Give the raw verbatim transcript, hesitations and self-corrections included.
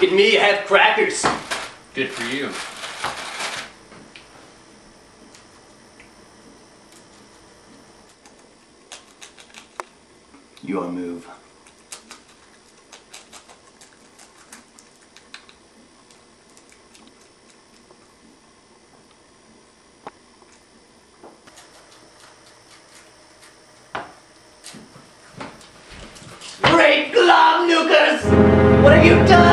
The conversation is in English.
Look at me, I have crackers. Good for you. Your move. Great glove nukers! What have you done?